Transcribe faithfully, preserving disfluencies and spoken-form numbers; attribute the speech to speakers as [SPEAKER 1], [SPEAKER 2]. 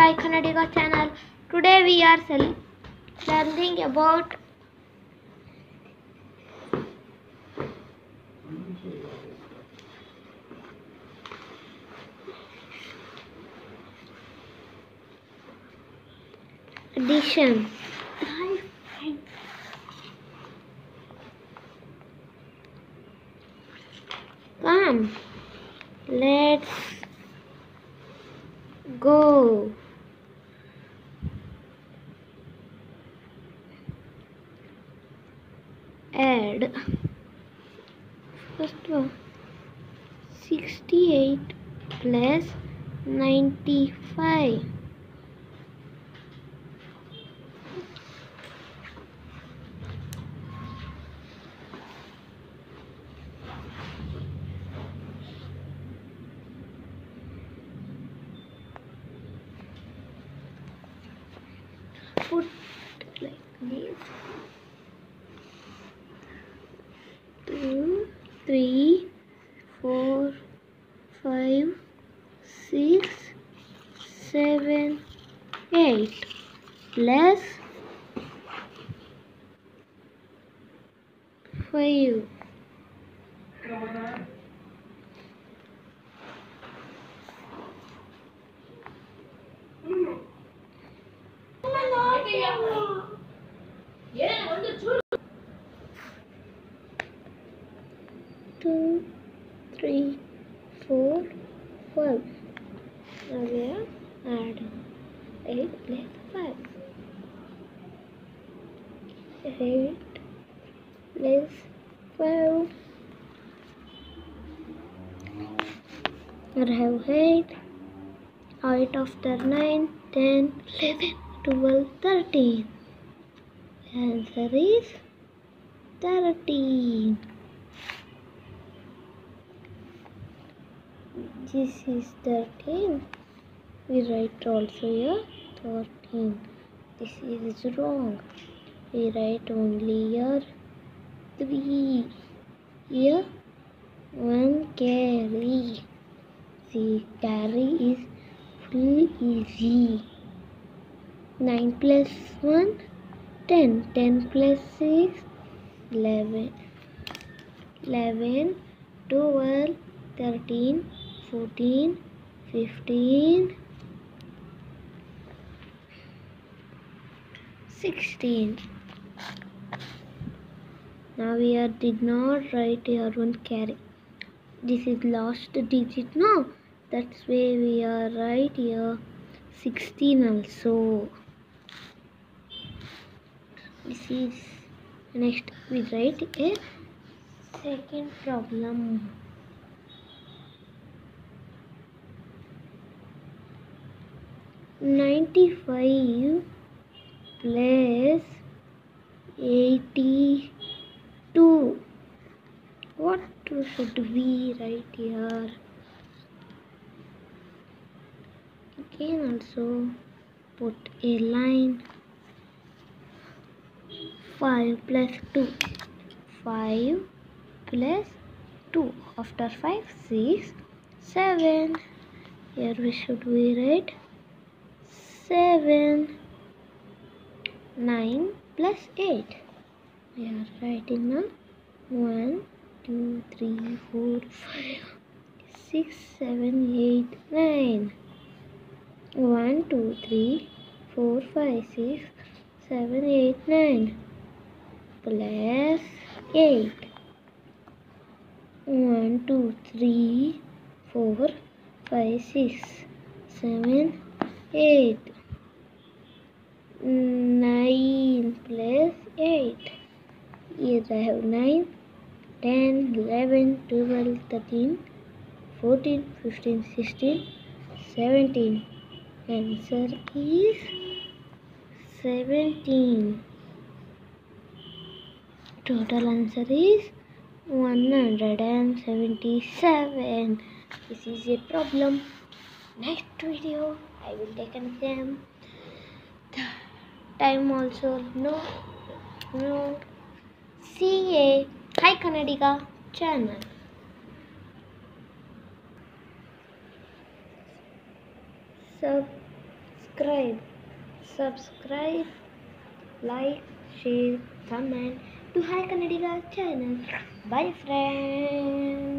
[SPEAKER 1] Hi Kannadiga channel. Today we are learning about addition. Come, let's go. Add first one sixty-eight plus ninety-five. Put like this. Two, three, four, five, six, seven, eight plus five. Two, three, four, five. Now we are adding eight plus five. Eight plus five. I have eight. Eight after nine, ten, eleven, twelve, thirteen. Answer is thirteen. This is thirteen. We write also here thirteen. This is wrong. We write only here three. Here one carry. See, carry is full easy. nine plus one, ten. ten plus six, eleven. eleven, twelve, thirteen, fourteen, fifteen, sixteen. Now we are did not write here one carry. This is last digit, no? That's why we are right here sixteen also. This is next we write a second problem. ninety-five plus eighty-two. What should we write here? Again also put a line. five plus two. five plus two. After five, six, seven. Here we should we write seven. nine plus eight. We are writing now one, two, three, four, five, six, seven, eight, nine. one, two, three, four, five, six, seven, eight, nine. Plus eight. one, two, three, four, five, six, seven, eight. nine plus eight. Here I have nine, ten, eleven, twelve, thirteen, fourteen, fifteen, sixteen, seventeen. Answer is seventeen. Total answer is one hundred seventy-seven. This is a problem. Next video I will take an exam. The time also no no. See a Hi Kannadiga channel. Subscribe subscribe. Subscribe, like, share, comment to Hi Kannadiga channel. Bye friends.